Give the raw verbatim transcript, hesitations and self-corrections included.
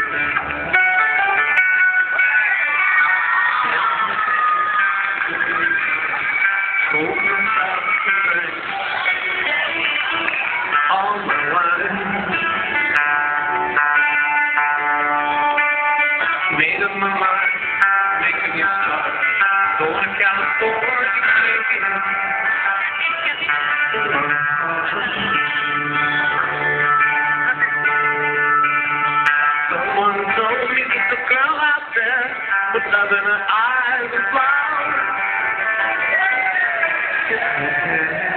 Made up my mind, making it start. Going to California, taking Someone told me that the girl out there with love in her eyes and flowers.